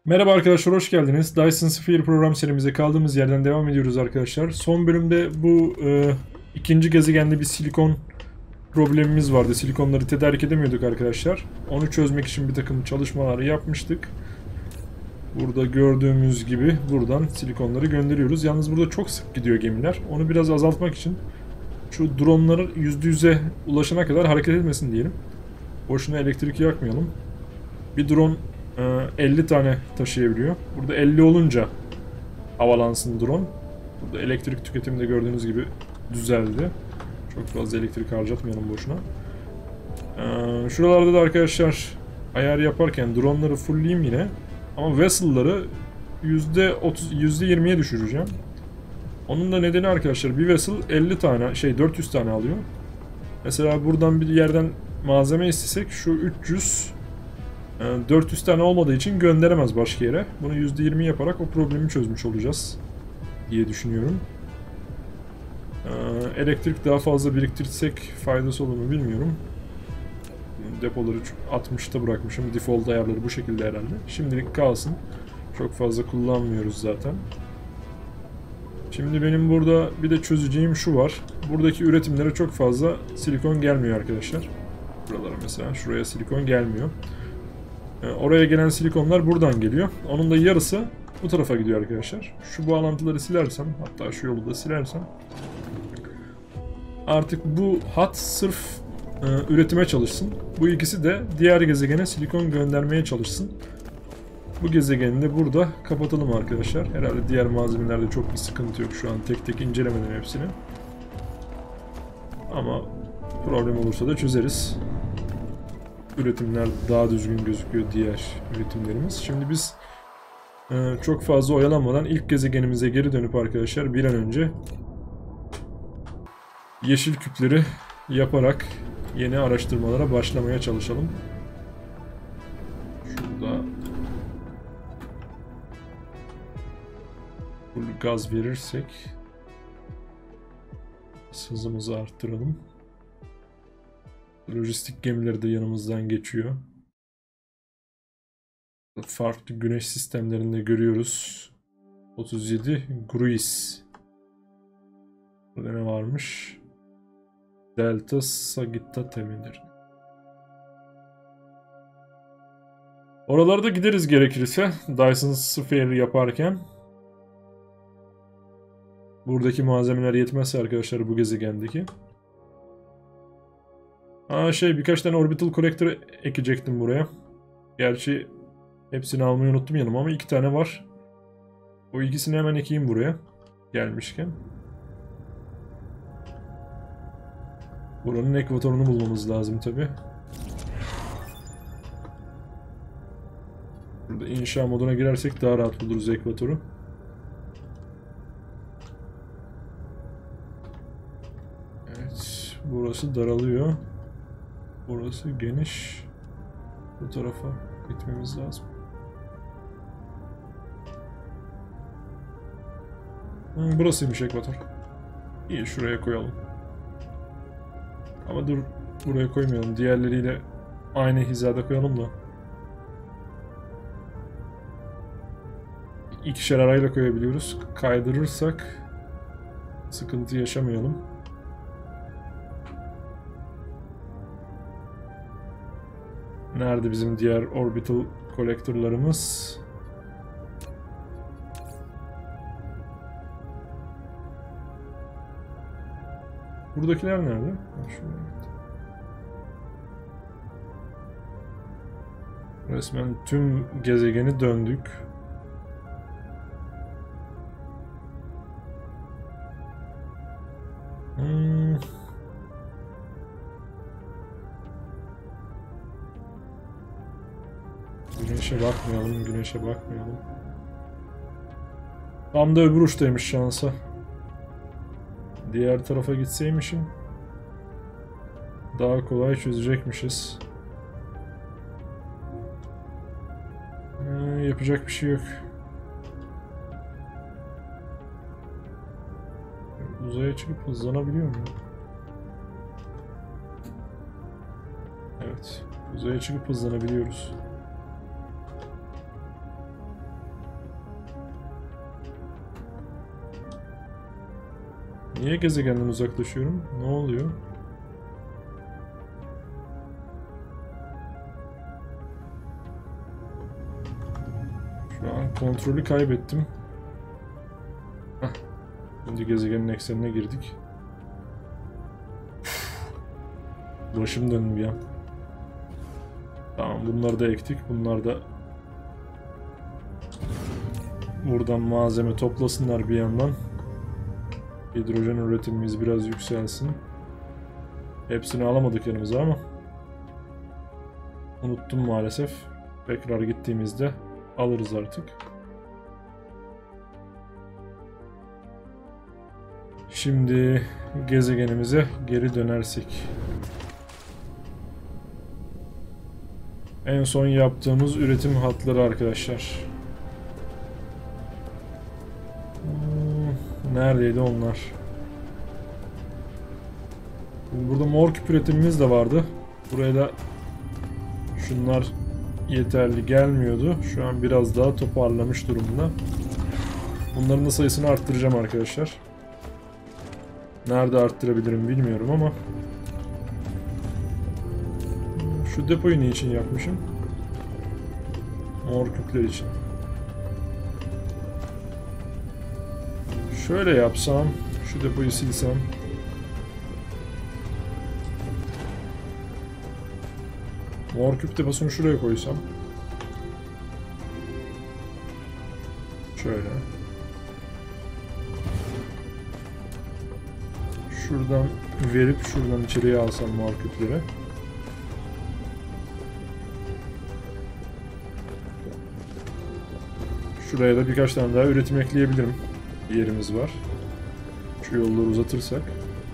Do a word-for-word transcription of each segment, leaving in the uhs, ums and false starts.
Merhaba arkadaşlar, hoş geldiniz. Dyson Sphere program serimize kaldığımız yerden devam ediyoruz arkadaşlar. Son bölümde bu e, ikinci gezegende bir silikon problemimiz vardı. Silikonları tedarik edemiyorduk arkadaşlar. Onu çözmek için bir takım çalışmalar yapmıştık. Burada gördüğümüz gibi buradan silikonları gönderiyoruz. Yalnız burada çok sık gidiyor gemiler. Onu biraz azaltmak için şu dronları yüzde yüze ulaşana kadar hareket etmesin diyelim. Boşuna elektrik yakmayalım. Bir drone elli tane taşıyabiliyor. Burada elli olunca havalansın drone. Burada elektrik tüketimi de gördüğünüz gibi düzeldi. Çok fazla elektrik harcatmayalım boşuna. Ee, şuralarda da arkadaşlar ayar yaparken droneları fullleyeyim yine. Ama vessel'ları yüzde otuz yüzde yirmiye düşüreceğim. Onun da nedeni arkadaşlar, bir vessel elli tane şey dört yüz tane alıyor. Mesela buradan bir yerden malzeme istesek şu üç yüz dört yüz tane olmadığı için gönderemez başka yere. Bunu yüzde yirmi yaparak o problemi çözmüş olacağız diye düşünüyorum. Elektrik daha fazla biriktirsek faydası olur mu bilmiyorum. Depoları altmışta bırakmışım. Default ayarları bu şekilde herhalde. Şimdilik kalsın. Çok fazla kullanmıyoruz zaten. Şimdi benim burada bir de çözeceğim şu var. Buradaki üretimlere çok fazla silikon gelmiyor arkadaşlar. Buralara mesela, şuraya silikon gelmiyor. Oraya gelen silikonlar buradan geliyor. Onun da yarısı bu tarafa gidiyor arkadaşlar. Şu bağlantıları silersem, hatta şu yolu da silersem, artık bu hat sırf e, üretime çalışsın. Bu ikisi de diğer gezegene silikon göndermeye çalışsın. Bu gezegeni de burada kapatalım arkadaşlar. Herhalde diğer malzemelerde çok bir sıkıntı yok şu an. Tek tek incelemedim hepsini. Ama problem olursa da çözeriz. Üretimler daha düzgün gözüküyor, diğer üretimlerimiz. Şimdi biz e, çok fazla oyalanmadan ilk gezegenimize geri dönüp arkadaşlar bir an önce yeşil küpleri yaparak yeni araştırmalara başlamaya çalışalım. Şurada full gaz verirsek hızımızı arttıralım. Lojistik gemileri de yanımızdan geçiyor. Farklı güneş sistemlerinde görüyoruz. otuz yedi Gruis. Burada ne varmış? Delta Sagittae midir? Oralarda gideriz gerekirse Dyson Sphere yaparken. Buradaki malzemeler yetmezse arkadaşlar bu gezegendeki. Aa şey, birkaç tane orbital collector ekecektim buraya. Gerçi hepsini almayı unuttum yanıma ama iki tane var. O ikisini hemen ekeyim buraya gelmişken. Buranın ekvatorunu bulmamız lazım tabi. Burada inşa moduna girersek daha rahat buluruz ekvatoru. Evet, burası daralıyor. Burası geniş. Bu tarafa gitmemiz lazım. Hmm, burasıymış ekvator. İyi, şuraya koyalım. Ama dur, buraya koymayalım. Diğerleriyle aynı hizada koyalım da. İkişer arayla koyabiliyoruz. Kaydırırsak sıkıntı yaşamayalım. Nerede bizim diğer orbital kolektörlerimiz? Buradakiler nerede? Resmen tüm gezegeni döndük. Hmm. Güneşe bakmayalım, güneşe bakmayalım. Tam da öbür uçtaymış şansa. Diğer tarafa gitseymişim daha kolay çözecekmişiz. Ee, yapacak bir şey yok. Uzaya çıkıp hızlanabiliyor muyum? Evet. Uzaya çıkıp hızlanabiliyoruz. Niye gezegenden uzaklaşıyorum? Ne oluyor? Şu an kontrolü kaybettim. Heh. Şimdi gezegenin eksenine girdik. Başım döndü bir an. Tamam, bunları da ektik. Bunlar da buradan malzeme toplasınlar bir yandan. Hidrojen üretimimiz biraz yükselsin. Hepsini alamadık yanımıza ama unuttum maalesef. Tekrar gittiğimizde alırız artık. Şimdi gezegenimize geri dönersek. En son yaptığımız üretim hatları arkadaşlar. Hmm, neredeydi onlar? Burada mor küp üretimimiz de vardı. Buraya da şunlar yeterli gelmiyordu. Şu an biraz daha toparlamış durumda. Bunların da sayısını arttıracağım arkadaşlar. Nerede arttırabilirim bilmiyorum ama şu depoyu ne için yapmışım? Mor küpler için. Şöyle yapsam, şu depoyu silsem. Mor küp deposunu şuraya koysam. Şöyle. Şuradan verip şuradan içeriye alsam mor küpleri. Şuraya da birkaç tane daha üretim ekleyebilirim. Yerimiz var. Şu yolları uzatırsak.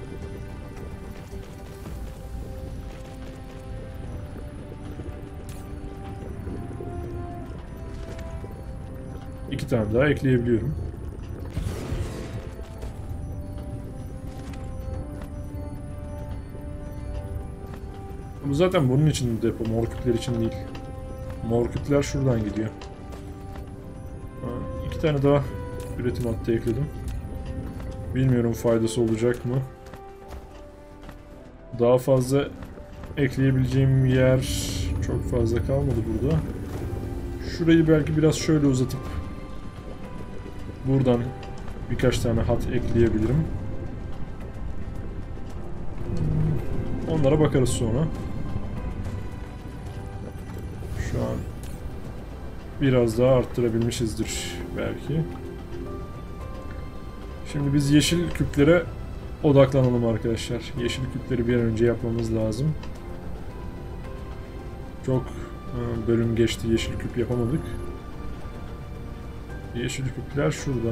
İki tane daha ekleyebiliyorum. Bu zaten bunun için depo, mor küpler için değil. Mor küpler şuradan gidiyor. İki tane daha üretim hattı ekledim. Bilmiyorum faydası olacak mı? Daha fazla ekleyebileceğim yer çok fazla kalmadı burada. Şurayı belki biraz şöyle uzatıp buradan birkaç tane hat ekleyebilirim. Onlara bakarız sonra. Şu an biraz daha arttırabilmişizdir belki. Şimdi biz yeşil küplere odaklanalım arkadaşlar. Yeşil küpleri bir an önce yapmamız lazım. Çok bölüm geçti, yeşil küp yapamadık. Yeşil küpler şurada.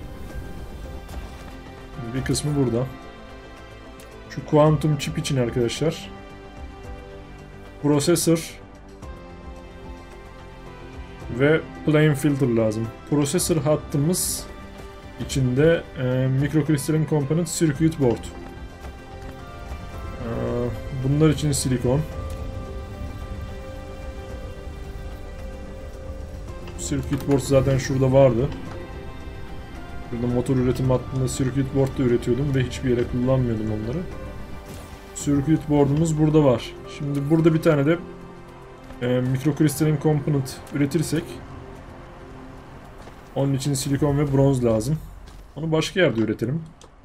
Bir kısmı burada. Şu kuantum chip için arkadaşlar prosesör ve plane filter lazım. Prosesör hattımız içinde e, microcrystalline component circuit board. E, bunlar için silikon. Circuit board zaten şurada vardı. Burada motor üretim hattında circuit board da üretiyordum ve hiçbir yere kullanmıyordum onları. Circuit board'umuz burada var. Şimdi burada bir tane de e, microcrystalline component üretirsek onun için silikon ve bronz lazım. Onu başka yerde üretelim.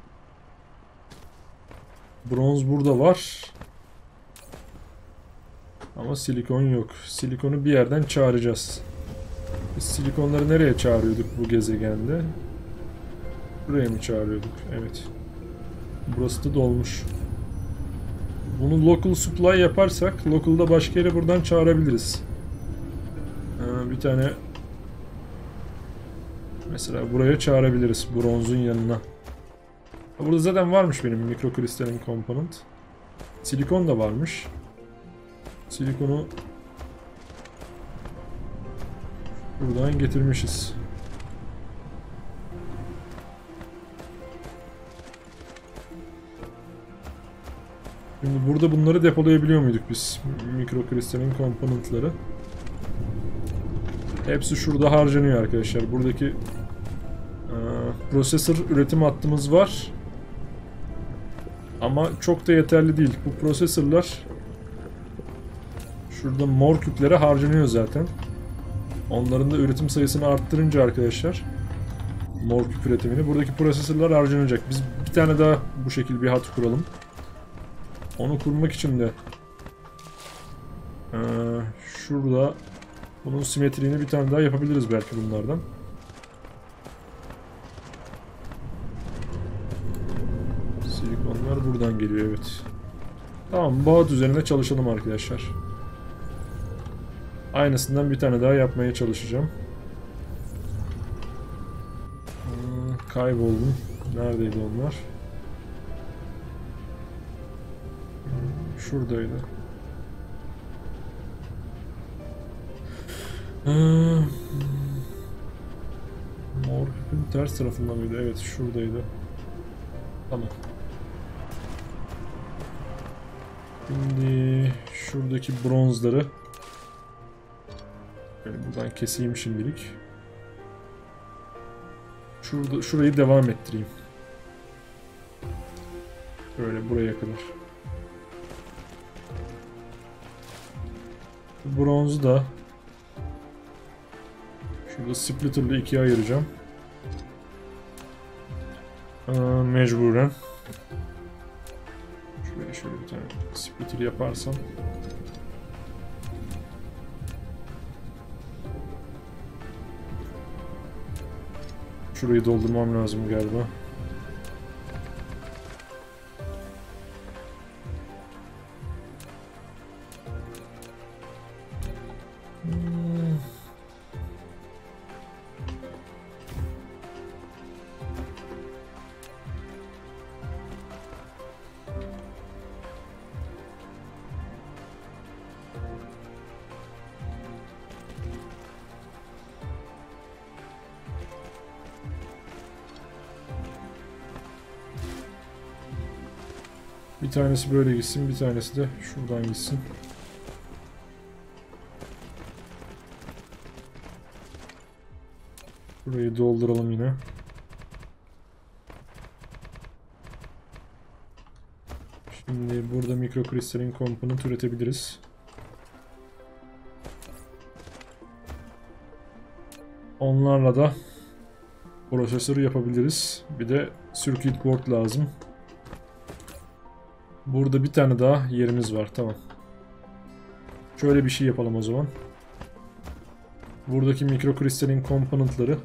Bronz burada var. Ama silikon yok. Silikonu bir yerden çağıracağız. Biz silikonları nereye çağırıyorduk bu gezegende? Buraya mı çağırıyorduk? Evet. Burası da dolmuş. Bunu local supply yaparsak local'da başka yere buradan çağırabiliriz. Ee, bir tane mesela buraya çağırabiliriz bronzun yanına. Burada zaten varmış benim microcrystalline component. Silikon da varmış. Silikonu buradan getirmişiz. Şimdi burada bunları depolayabiliyor muyduk biz? Microcrystalline komponentleri. Hepsi şurada harcanıyor arkadaşlar. Buradaki e, prosesör üretim hattımız var. Ama çok da yeterli değil. Bu prosesörler şurada mor küplere harcanıyor zaten. Onların da üretim sayısını arttırınca arkadaşlar, mor küp üretimini, buradaki prosesörler harcanacak. Biz bir tane daha bu şekilde bir hat kuralım. Onu kurmak için de ee, şurada bunun simetriğini bir tane daha yapabiliriz belki bunlardan. Silikonlar buradan geliyor, evet. Tamam, bu hat üzerine çalışalım arkadaşlar. Aynısından bir tane daha yapmaya çalışacağım. Ee, kayboldum. Neredeydi onlar? Şuradaydı. Ee, mor küpün ters tarafında mıydı? Evet, şuradaydı. Tamam. Şimdi şuradaki bronzları böyle buradan keseyim şimdilik. Şurada, şurayı devam ettireyim. Böyle buraya kadar. Bronzu da şurada splitter'la ikiye ayıracağım. Aa, mecburen. Şuraya şöyle bir tane splitter yaparsam. Şurayı doldurmam lazım galiba. Bir tanesi böyle gitsin, bir tanesi de şuradan gitsin. Burayı dolduralım yine. Şimdi burada mikrokristalin komponent üretebiliriz. Onlarla da prosesör yapabiliriz. Bir de circuit board lazım. Burada bir tane daha yerimiz var. Tamam. Şöyle bir şey yapalım o zaman. Buradaki mikrokristalin komponentleri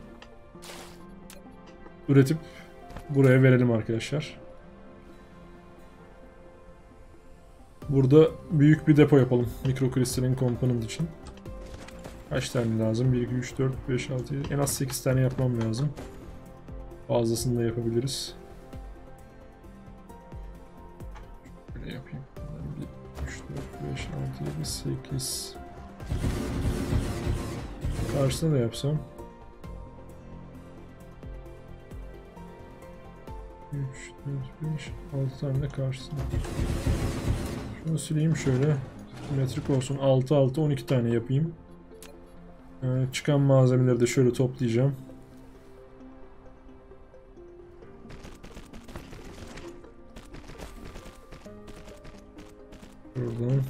üretip buraya verelim arkadaşlar. Burada büyük bir depo yapalım mikrokristalin komponent için. Kaç tane lazım? bir, iki, üç, dört, beş, altı, yedi. En az sekiz tane yapmam lazım. Fazlasını da yapabiliriz. Böyle yapayım. bir, üç, dört, beş, altı, yedi, sekiz. Karşısına da yapsam. üç, dört, beş, altı tane de karşısına. Şunu sileyim şöyle. Simetrik olsun. altı, altı, on iki tane yapayım. Ee, çıkan malzemeleri de şöyle toplayacağım. Buradan.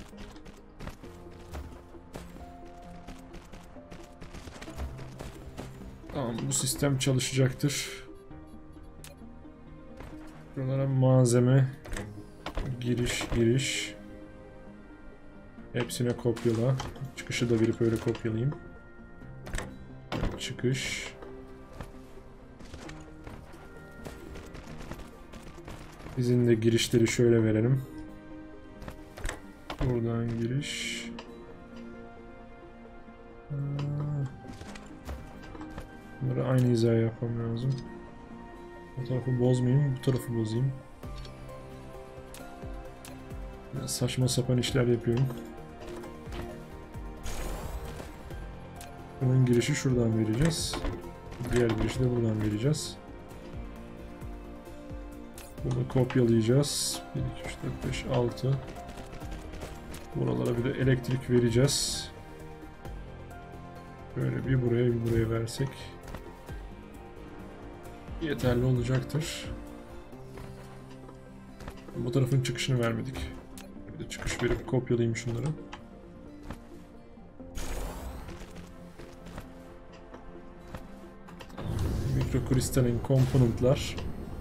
Tamam, bu sistem çalışacaktır. Buralara malzeme, giriş, giriş. Hepsine kopyala. Çıkışı da verip öyle kopyalayayım. Çıkış. Bizim de girişleri şöyle verelim. Buradan giriş. Bunları aynı hizaya yapmam lazım. Bu tarafı bozmayayım, bu tarafı bozayım. Biraz saçma sapan işler yapıyorum. Bunun girişi şuradan vereceğiz. Diğer girişi de buradan vereceğiz. Bunu kopyalayacağız. bir, iki, üç, dört, beş, altı. Buralara bir de elektrik vereceğiz. Böyle bir buraya bir buraya versek yeterli olacaktır. Bu tarafın çıkışını vermedik. Bir de çıkış verip kopyalayayım şunları. Mikrokristalin komponentler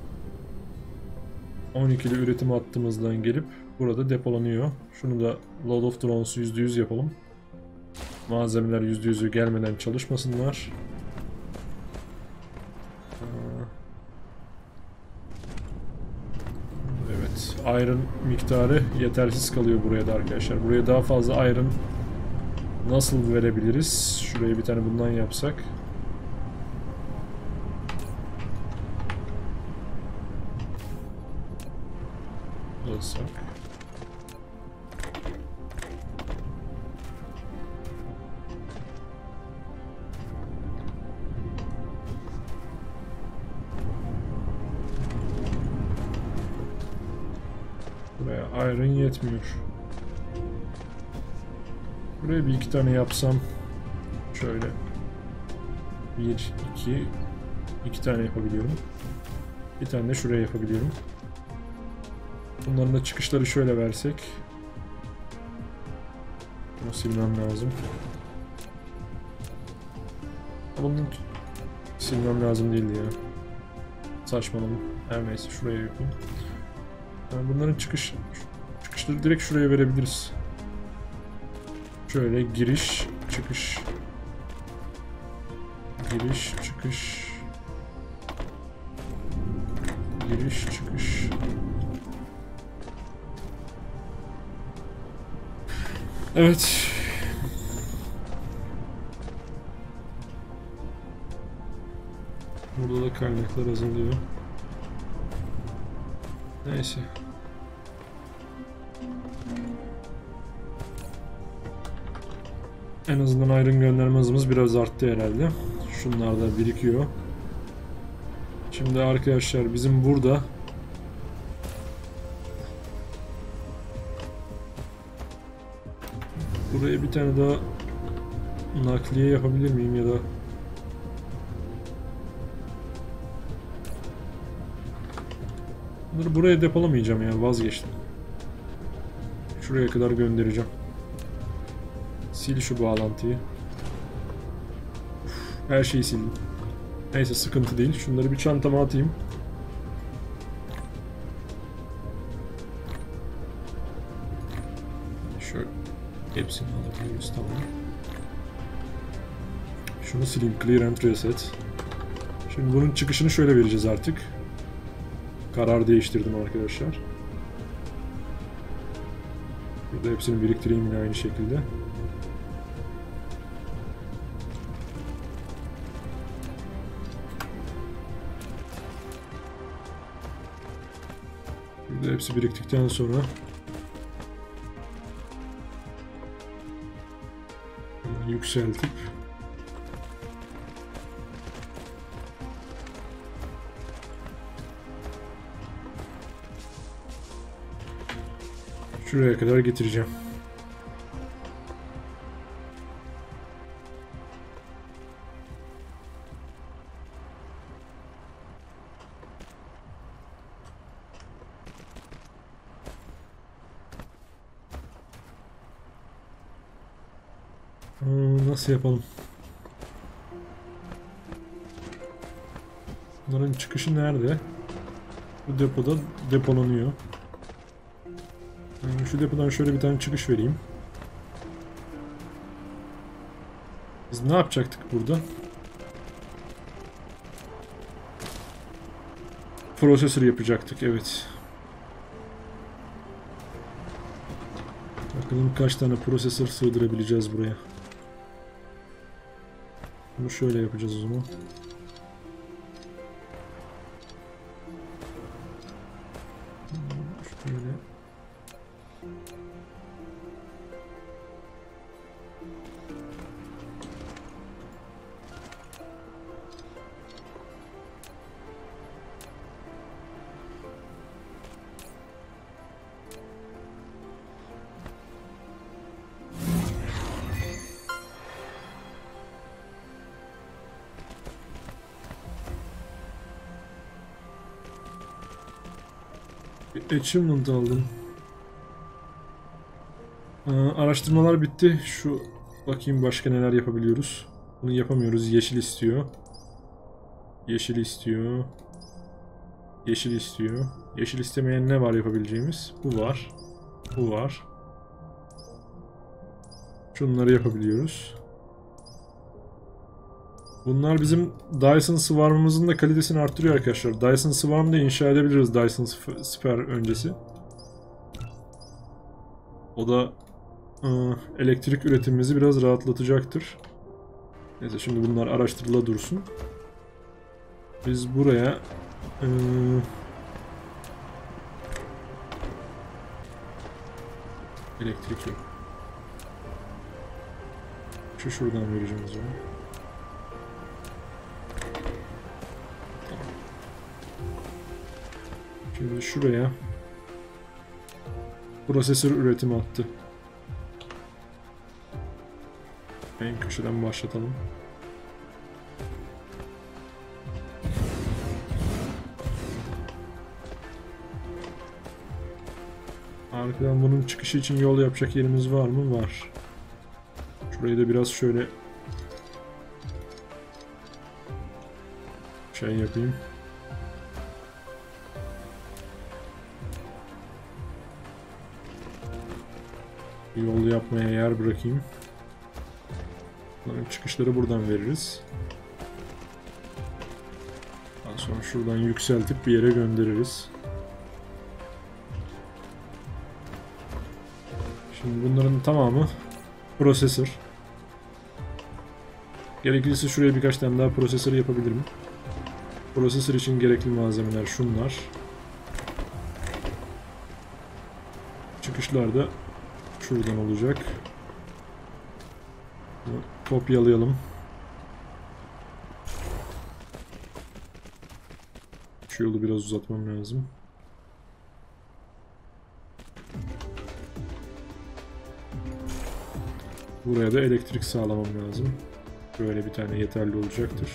on ikili üretim hattımızdan gelip burada depolanıyor. Şunu da Load of Drones yüzde yüz yapalım. Malzemeler yüzde yüzü gelmeden çalışmasınlar. Evet, iron miktarı yetersiz kalıyor buraya da arkadaşlar. Buraya daha fazla iron nasıl verebiliriz? Şuraya bir tane bundan yapsak. Alsak. Buraya iron yetmiyor. Buraya bir iki tane yapsam şöyle bir, iki iki tane yapabiliyorum. Bir tane de şuraya yapabiliyorum. Bunların da çıkışları şöyle versek. Bunu silmem lazım. Bunun silmem lazım değildi ya. Saçmalama. Her neyse şuraya yapayım. Yani bunların çıkış çıkışları direkt şuraya verebiliriz. Şöyle giriş, çıkış. Giriş, çıkış. Giriş, çıkış. Evet. Burada da kaynaklar azalıyor. Neyse. En azından iron gönderme hızımız biraz arttı herhalde. Şunlar da birikiyor. Şimdi arkadaşlar bizim burada buraya bir tane daha nakliye yapabilir miyim ya da bunları buraya depolamayacağım ya, vazgeçtim. Şuraya kadar göndereceğim. Sil şu bağlantıyı. Her şeyi sildim. Neyse sıkıntı değil. Şunları bir çantama atayım. Şöyle hepsini alabiliyoruz, tamam. Şunu sileyim. Clear and reset. Şimdi bunun çıkışını şöyle vereceğiz artık. Karar değiştirdim arkadaşlar. Burada hepsini biriktireyim yine aynı şekilde. Burada hepsi biriktikten sonra yükseltip şuraya kadar getireceğim. Nasıl yapalım? Bunların çıkışı nerede? Bu depoda depolanıyor. Yani şu depodan şöyle bir tane çıkış vereyim. Biz ne yapacaktık burada? Prosesör yapacaktık, evet. Bakalım kaç tane prosesör sığdırabileceğiz buraya. Bunu şöyle yapacağız o zaman. Şöyle. Bir achievement aldım. Aa, araştırmalar bitti. Şu bakayım başka neler yapabiliyoruz. Bunu yapamıyoruz. Yeşil istiyor. Yeşil istiyor. Yeşil istiyor. Yeşil istemeyen ne var yapabileceğimiz? Bu var. Bu var. Şunları yapabiliyoruz. Bunlar bizim Dyson Swarm'ımızın da kalitesini arttırıyor arkadaşlar. Dyson Swarm da inşa edebiliriz Dyson Sphere öncesi. O da ıı, elektrik üretimimizi biraz rahatlatacaktır. Neyse şimdi bunlar araştırıla dursun. Biz buraya ıı, elektrik yok. Şu şuradan vereceğim o zaman. Tamam. Şimdi şuraya prosesör üretimi attı. En köşeden başlatalım. Arkadan bunun çıkışı için yol yapacak yerimiz var mı? Var. Şurayı da biraz şöyle şey yapayım. Yol yapmaya yer bırakayım. Bunların çıkışları buradan veririz. Daha sonra şuradan yükseltip bir yere göndeririz. Şimdi bunların tamamı prosesör. Gerekirse şuraya birkaç tane daha prosesör yapabilirim. Prosesör için gerekli malzemeler şunlar. Çıkışlar da şuradan olacak. Bunu kopyalayalım. Şu yolu biraz uzatmam lazım. Buraya da elektrik sağlamam lazım. Böyle bir tane yeterli olacaktır.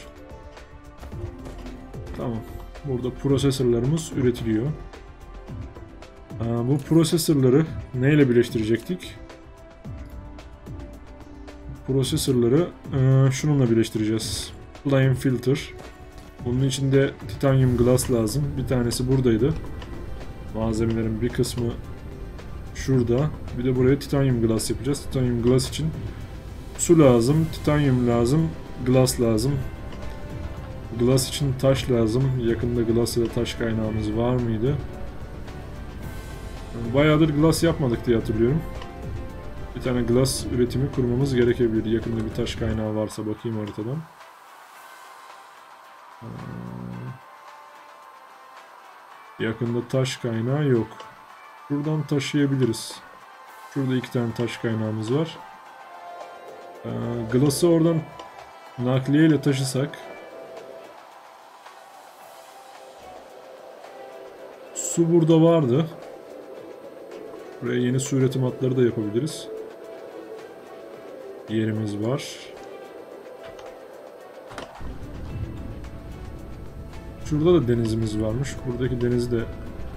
Tamam. Burada prosesörlerimiz üretiliyor. Aa, bu prosesörleri neyle birleştirecektik? Prosesörleri e, şununla birleştireceğiz. Flame filter. Bunun için de titanium glass lazım. Bir tanesi buradaydı. Malzemelerin bir kısmı şurada. Bir de buraya titanium glass yapacağız. Titanium glass için su lazım, titanium lazım, glass lazım. Glass için taş lazım. Yakında glass ya da taş kaynağımız var mıydı? Bayağıdır glass yapmadık diye hatırlıyorum. Bir tane glass üretimi kurmamız gerekebilir. Yakında bir taş kaynağı varsa bakayım haritadan. Yakında taş kaynağı yok. Buradan taşıyabiliriz. Şurada iki tane taş kaynağımız var. Ee, glass'ı oradan nakliye ile taşısak. Su burada vardı. Buraya yeni su üretim hatları da yapabiliriz. Yerimiz var. Şurada da denizimiz varmış. Buradaki denizi de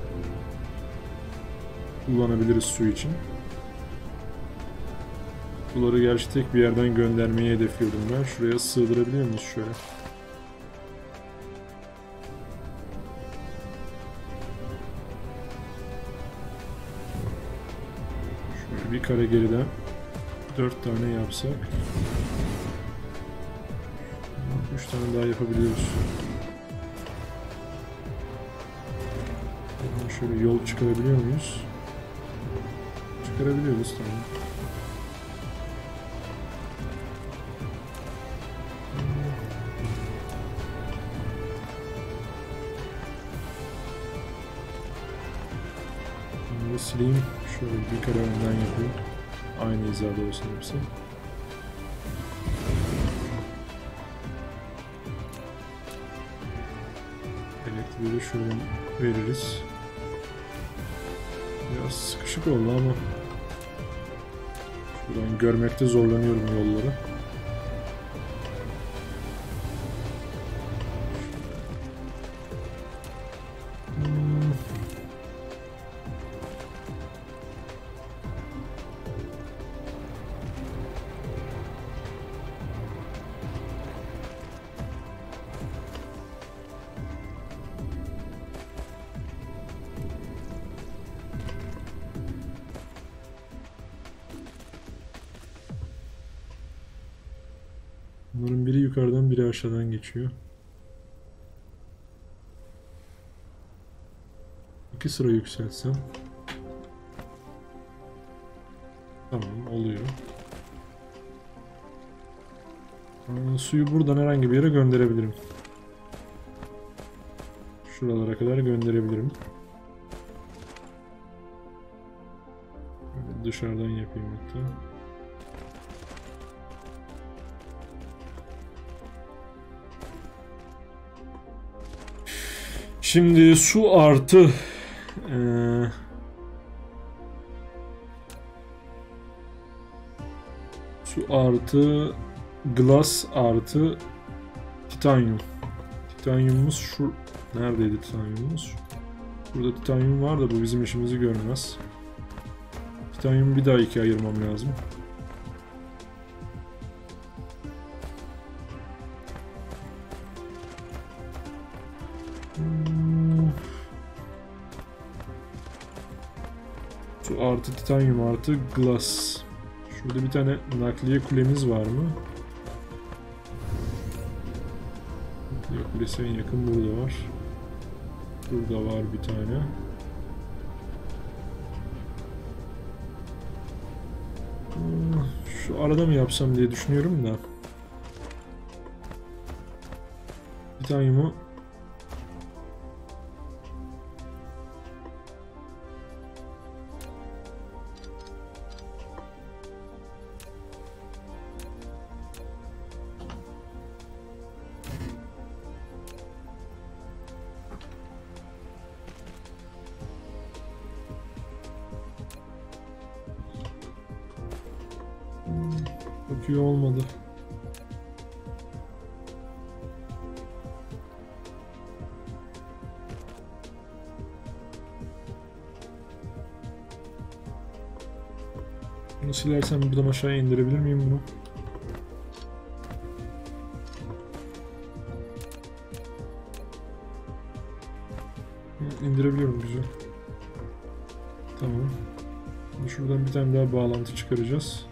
kullanabiliriz su için. Suları gerçi tek bir yerden göndermeyi hedefliyordum ben. Şuraya sığdırabiliyor muyuz şöyle? Şöyle bir kare geriden dört tane yapsak. üç tane daha yapabiliyoruz. Şöyle yol çıkarabiliyor muyuz? Çıkarabiliyoruz, tamam. Bunu sileyim. Şöyle bir kare önden yapayım. Aynı hizada olsun hepsi. Elektriği şöyle veririz. Biraz sıkışık oldu ama şuradan görmekte zorlanıyorum yolları. Hmm. Bunların biri yukarıdan biri aşağıdan geçiyor. İki sıra yükseltsem. Tamam, oluyor. Aa, suyu buradan herhangi bir yere gönderebilirim. Şuralara kadar gönderebilirim. Böyle dışarıdan yapayım hatta. Şimdi su artı ee, su artı glass artı titanyum. Titanyumumuz şu neredeydi titanyumumuz? Burada titanyum var da bu bizim işimizi görmez. Titanyumu bir daha ikiye ayırmam lazım. Su artı titanyum artı glass. Şurada bir tane nakliye kulemiz var mı? Nakliye kulesi en yakın burada var. Burada var bir tane. Şu arada mı yapsam diye düşünüyorum da. Titanyumu çok iyi olmadı. Bunu silersem buradan aşağıya indirebilir miyim bunu? Hı, indirebiliyorum, güzel. Tamam. Şuradan bir tane daha bağlantı çıkaracağız.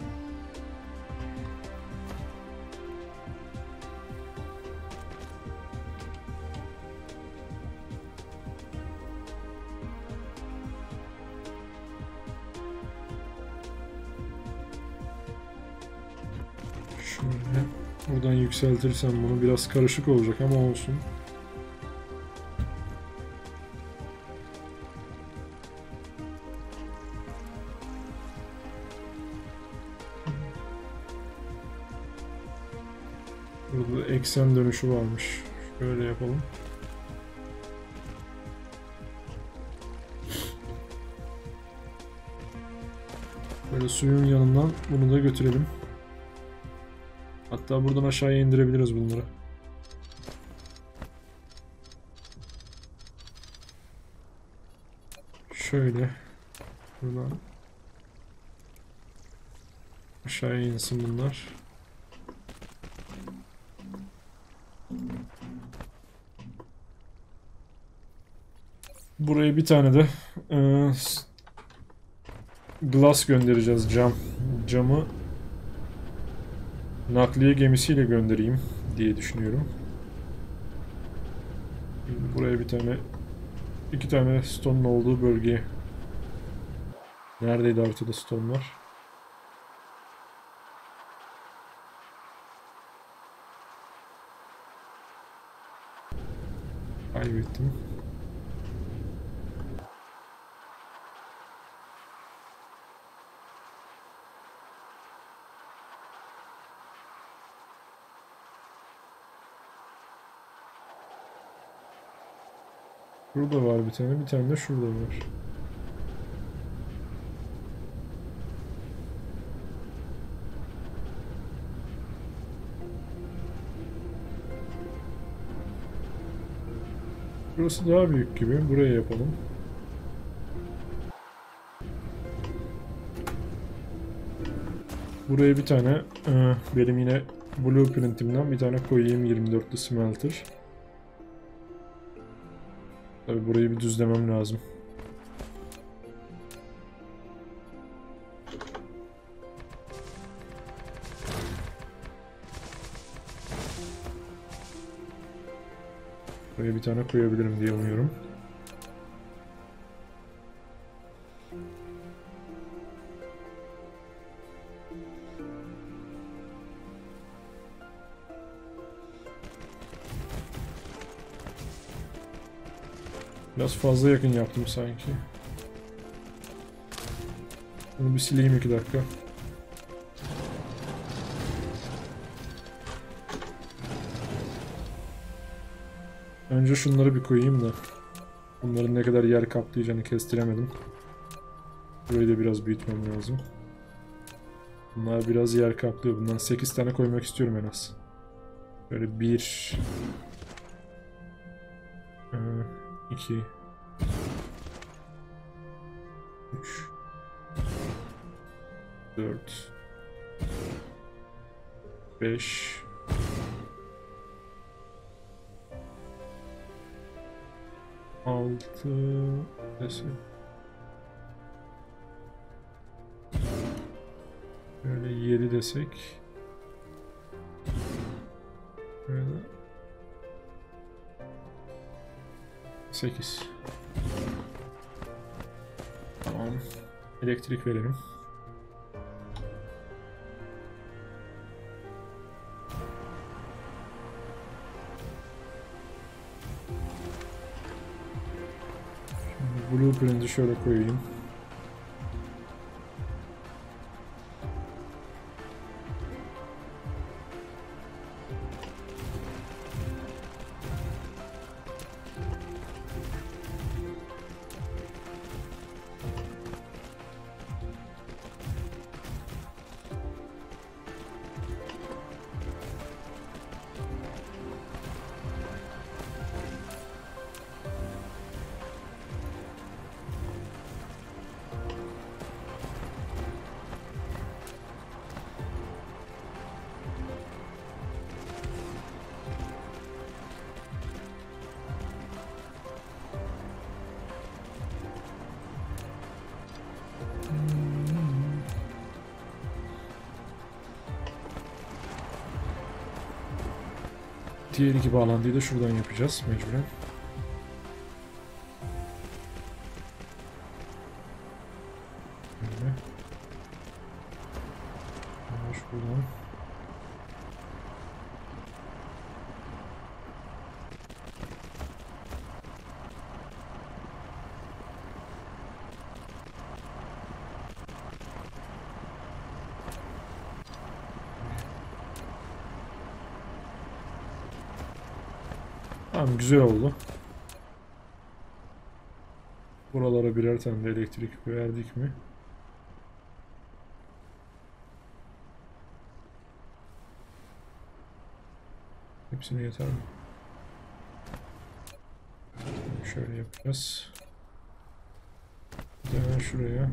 Şöyle buradan yükseltirsem bunu biraz karışık olacak ama olsun. Burada eksen dönüşü varmış. Şöyle yapalım. Böyle suyun yanından bunu da götürelim. Hatta buradan aşağıya indirebiliriz bunları. Şöyle. Buradan aşağıya insin bunlar. Buraya bir tane de e, glass göndereceğiz, cam. Camı nakliye gemisiyle göndereyim diye düşünüyorum. Buraya bir tane, iki tane stone'un olduğu bölgeye. Neredeydi haritada stone'lar? Kaybettim. Burada var bir tane, bir tane de şurada var. Burası daha büyük gibi. Buraya yapalım. Buraya bir tane e, benim yine blueprintimden bir tane koyayım, yirmi dörtlü smelter. Tabii burayı bir düzlemem lazım. Buraya bir tane koyabilirim diye umuyorum. Biraz fazla yakın yaptım sanki. Bunu bir sileyim iki dakika. Önce şunları bir koyayım da. Bunların ne kadar yer kaplayacağını kestiremedim. Burayı da biraz büyütmem lazım. Bunlar biraz yer kaplıyor. Bundan sekiz tane koymak istiyorum en az. Böyle bir... iki... üç... dört... beş... altı... desek. Böyle yedi desek. Böyle sekiz. Tamam. Elektrik verelim. Şimdi blueprint'i şöyle koyayım. Diğer iki bağlantıyı da şuradan yapacağız mecburen. Böyle. Şuradan. Tamam, güzel oldu. Buralara birer tane de elektrik verdik mi? Hepsine yeter mi? Şöyle yapacağız. Hemen şuraya.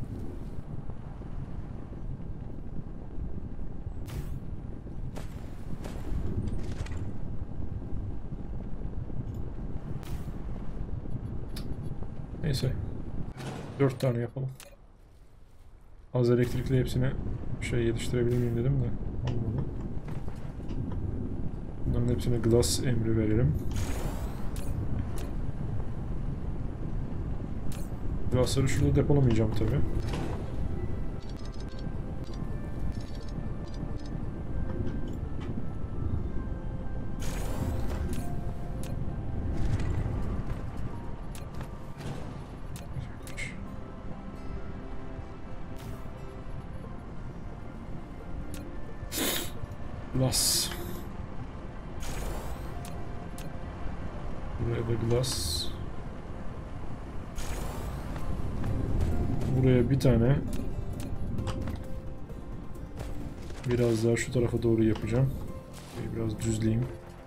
Neyse. Dört tane yapalım. Az elektrikli hepsine şey yetiştirebilir miyim dedim de olmadı. Bunların hepsine glass emri verelim. Glassları şurada depolamayacağım tabi. Glass. Buraya da glass. Buraya bir tane. Biraz daha şu tarafa doğru yapacağım. Biraz düzleyeyim.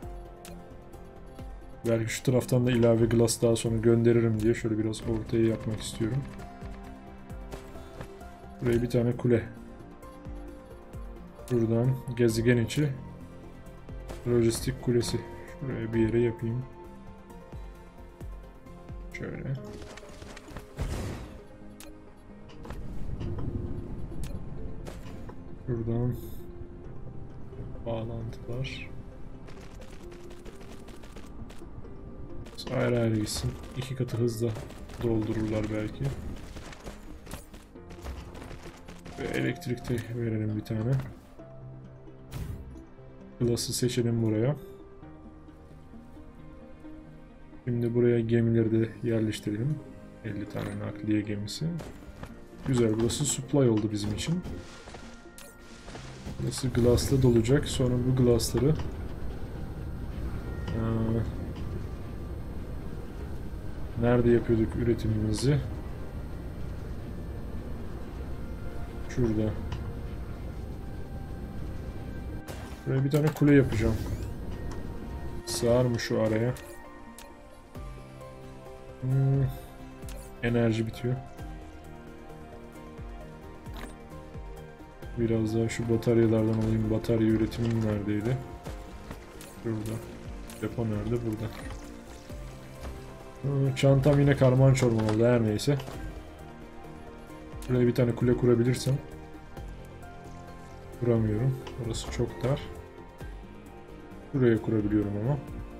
Belki şu taraftan da ilave glass daha sonra gönderirim diye şöyle biraz ortaya yapmak istiyorum. Buraya bir tane kule. Buradan gezegen içi lojistik kulesi. Şuraya bir yere yapayım. Şöyle. Buradan bağlantılar. Ayrı ayrı gitsin. İki katı hızla doldururlar belki. Ve elektrikte verelim bir tane. Glass'ı seçelim buraya. Şimdi buraya gemileri de yerleştirelim. elli tane nakliye gemisi. Güzel, burası supply oldu bizim için. Burası glass'la dolacak. Sonra bu glass'ları Aa, nerede yapıyorduk üretimimizi? Şurada. Buraya bir tane kule yapacağım. Sığar mı şu araya? Hmm. Enerji bitiyor. Biraz daha şu bataryalardan alayım. Batarya üretimim neredeydi? Şurada. Depo nerede? Burada. Hmm, çantam yine karman çorman oldu, her neyse. Buraya bir tane kule kurabilirsem. Kuramıyorum. Orası çok dar. Buraya kurabiliyorum ama.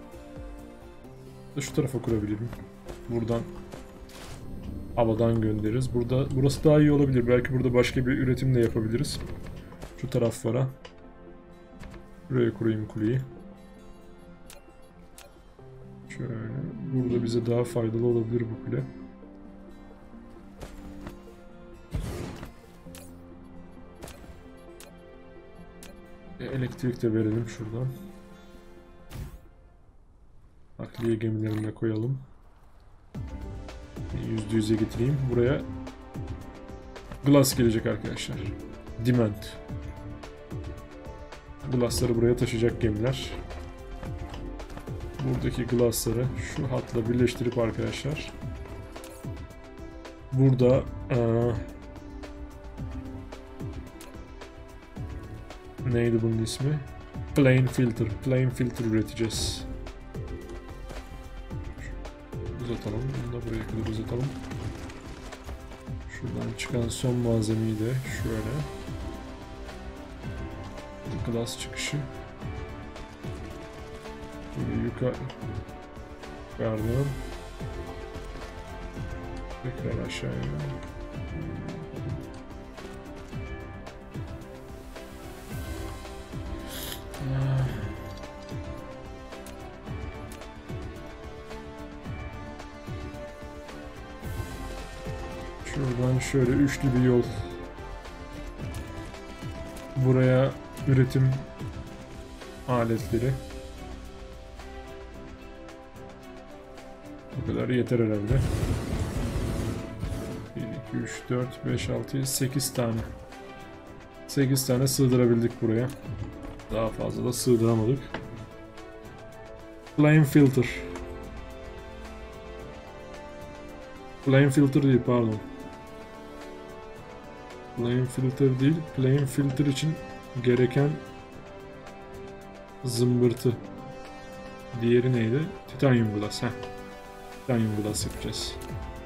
Şu tarafa kurabilirim. Buradan havadan göndeririz. Burada, burası daha iyi olabilir. Belki burada başka bir üretim de yapabiliriz. Şu taraflara. Buraya kurayım kuleyi. Şöyle. Burada bize daha faydalı olabilir bu kule. Elektrik de verelim şuradan. Nakliye gemilerini de koyalım. yüzde yüze getireyim. Buraya glass gelecek arkadaşlar. Demand. Glassları buraya taşıyacak gemiler. Buradaki glassları şu hatla birleştirip arkadaşlar. Burada ee, neydi bunun ismi? Plane filter. Plane filter üreteceğiz. Uzatalım. Bunu da buraya kadar uzatalım. Şuradan çıkan son malzemeyi de şöyle. Glass çıkışı. Böyle yukarı. Yukarıdan. Tekrar aşağıya. Şuradan şöyle üçlü bir yol. Buraya üretim aletleri. Bu kadar yeter herhalde. bir, iki, üç, dört, beş, altı, sekiz tane. sekiz tane sığdırabildik buraya. Daha fazla da sığdıramadık. Flame filter. Flame filter değil, pardon. Flame filter değil, flame filter için gereken zımbırtı. Diğeri neydi? Titanium glass. Heh. Titanium glass yapacağız.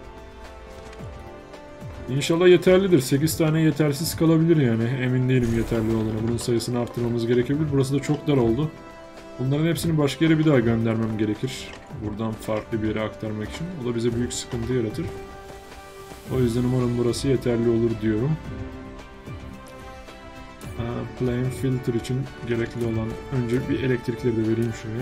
İnşallah yeterlidir. sekiz tane yetersiz kalabilir yani. Emin değilim yeterli olduğuna. Bunun sayısını arttırmamız gerekebilir. Burası da çok dar oldu. Bunların hepsini başka yere bir daha göndermem gerekir. Buradan farklı bir yere aktarmak için. O da bize büyük sıkıntı yaratır. O yüzden umarım burası yeterli olur diyorum. Plane filter için gerekli olan, önce bir elektrikleri de vereyim şuraya.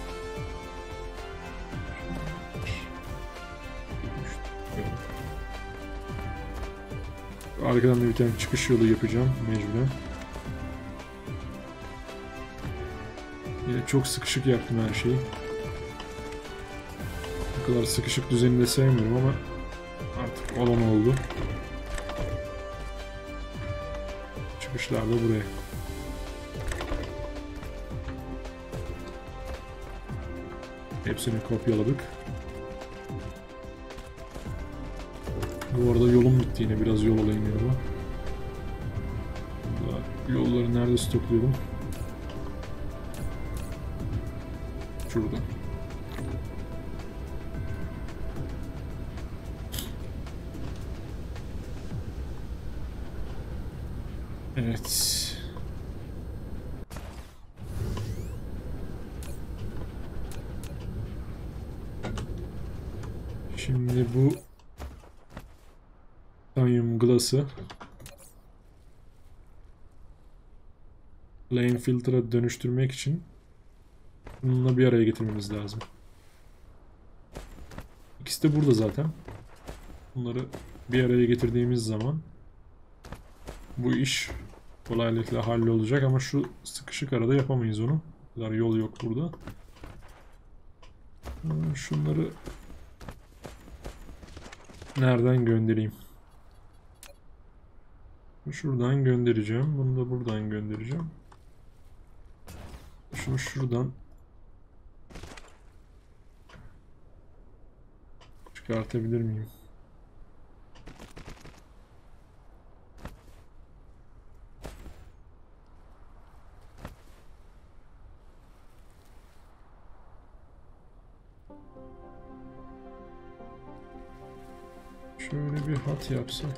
Arkadan da bir tane çıkış yolu yapacağım mecburen. Yine çok sıkışık yaptım her şeyi. Bu kadar sıkışık düzenini de sevmiyorum ama artık olan oldu. Çıkışlar da buraya. Hepsini kopyaladık. Bu arada yolum bitti, yine biraz yol alayım yanıma. Yolları nerede stokluyordum? Şurada. Evet. Şimdi bu titanium glass'ı flame filter'a dönüştürmek için bununla bir araya getirmemiz lazım. İkisi de burada zaten. Bunları bir araya getirdiğimiz zaman bu iş kolaylıkla hallolacak ama şu sıkışık arada yapamayız onu. O kadar yol yok burada. Şunları nereden göndereyim? Şuradan göndereceğim. Bunu da buradan göndereceğim. Şunu şuradan çıkartabilir miyim? Şöyle bir hat yapsak.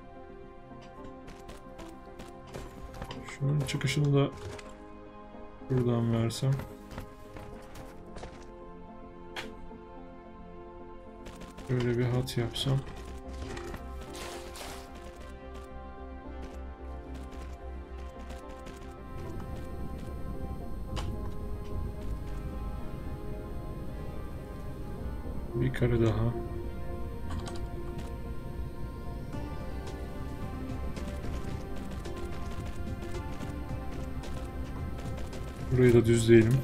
Şunun çıkışını da buradan versem. Böyle bir hat yapsam. Bir kare daha. Burayı da düzleyelim.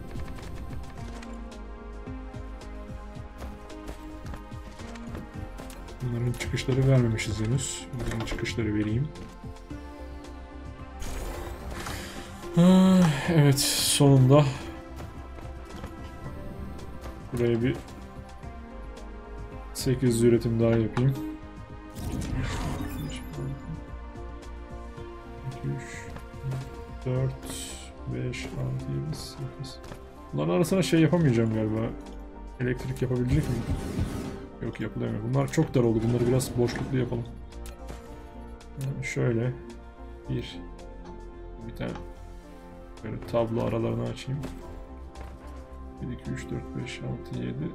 Bunların çıkışları vermemişiz henüz. Bunların çıkışları vereyim. Ah, evet, sonunda buraya bir sekiz üretim daha yapayım. iki, üç, dört, beş, altı, yedi, sekiz. Bunların arasına şey yapamayacağım galiba. Elektrik yapabilecek miyim? Yok, yapılamıyor. Bunlar çok dar oldu. Bunları biraz boşluklu yapalım. Yani şöyle bir bir tane böyle tablo aralarını açayım. bir, iki, üç, dört, beş, altı, yedi.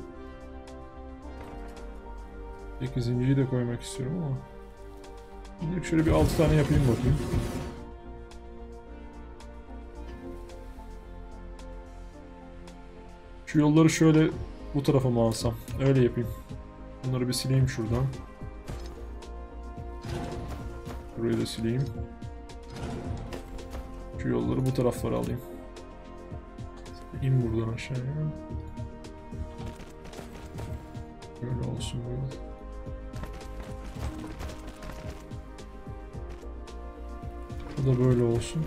sekizinciyi de koymak istiyorum ama şimdi şöyle bir altı tane yapayım bakayım. Şu yolları şöyle bu tarafa mı alsam? Öyle yapayım. Bunları bir sileyim şuradan. Burayı da sileyim. Şu yolları bu taraflara alayım. İn buradan aşağıya. Böyle olsun bu yol. Bu da böyle olsun.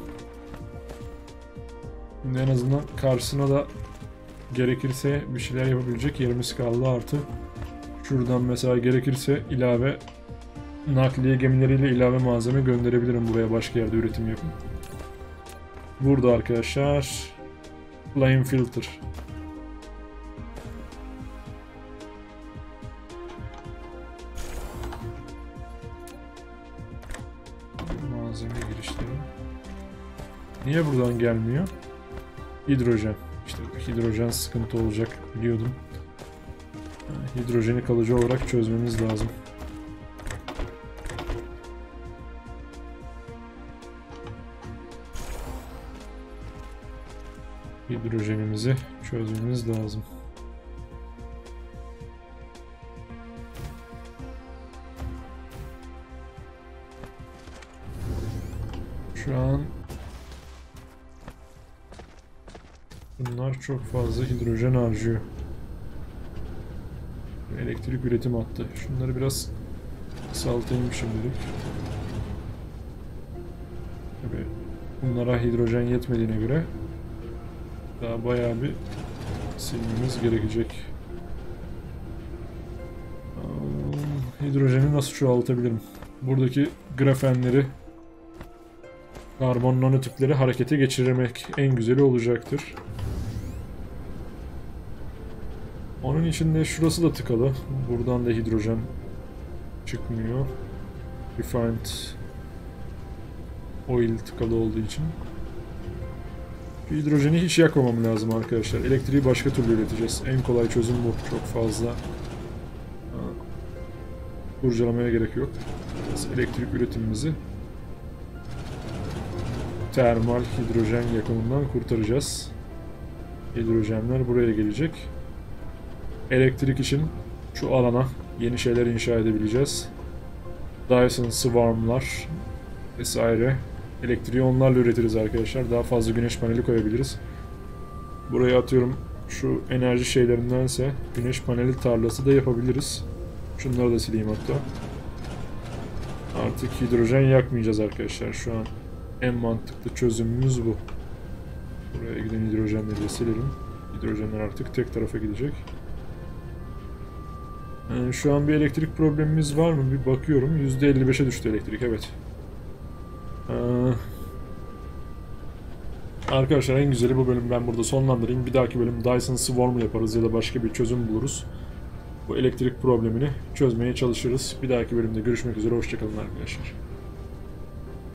Şimdi en azından karşısına da gerekirse bir şeyler yapabilecek yerimiz kaldı, artı şuradan mesela gerekirse ilave nakliye gemileriyle ilave malzeme gönderebilirim buraya, başka yerde üretim yapın. Burada arkadaşlar flame filter. Malzeme girişleri. Niye buradan gelmiyor? Hidrojen. İşte hidrojen sıkıntı olacak biliyordum. Hidrojeni kalıcı olarak çözmemiz lazım. Hidrojenimizi çözmemiz lazım. Şu an bunlar çok fazla hidrojen harcıyor. Elektrik üretim hattı. Şunları biraz kısaltayım şimdilik. Tabii bunlara hidrojen yetmediğine göre daha bayağı bir silmemiz gerekecek. Hidrojeni nasıl çoğaltabilirim? Buradaki grafenleri, karbon nanotipleri harekete geçirmek en güzeli olacaktır. Onun için de şurası da tıkalı. Buradan da hidrojen çıkmıyor. Refined oil tıkalı olduğu için. Hidrojeni hiç yakmamam lazım arkadaşlar. Elektriği başka türlü üreteceğiz. En kolay çözüm bu. Çok fazla kurcalamaya gerek yok. Biz elektrik üretimimizi termal hidrojen yakımından kurtaracağız. Hidrojenler buraya gelecek. Elektrik için şu alana yeni şeyler inşa edebileceğiz. Dyson Swarm'lar vesaire. Elektriği onlarla üretiriz arkadaşlar. Daha fazla güneş paneli koyabiliriz. Buraya atıyorum şu enerji şeylerindense güneş paneli tarlası da yapabiliriz. Şunları da sileyim hatta. Artık hidrojen yakmayacağız arkadaşlar. Şu an en mantıklı çözümümüz bu. Buraya giden hidrojenleri de silelim. Hidrojenler artık tek tarafa gidecek. Yani şu an bir elektrik problemimiz var mı? Bir bakıyorum. yüzde elli beşe düştü elektrik. Evet. Ee, arkadaşlar en güzeli bu bölüm. Ben burada sonlandırayım. Bir dahaki bölüm Dyson Swarm yaparız ya da başka bir çözüm buluruz. Bu elektrik problemini çözmeye çalışırız. Bir dahaki bölümde görüşmek üzere. Hoşçakalın arkadaşlar.